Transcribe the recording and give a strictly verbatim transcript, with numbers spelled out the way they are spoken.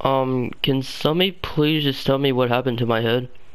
Um, can somebody please just tell me what happened to my head?